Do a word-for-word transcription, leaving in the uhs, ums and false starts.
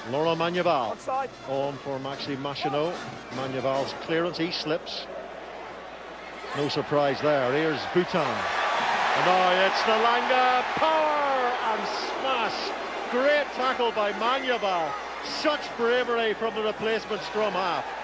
Laurent Magnaval on for Maxime Machinot. Magnaval's clearance, he slips. No surprise there. Here's Bhutan. And now it's Nalanga, power and smash. Great tackle by Magnaval. Such bravery from the replacement scrum half.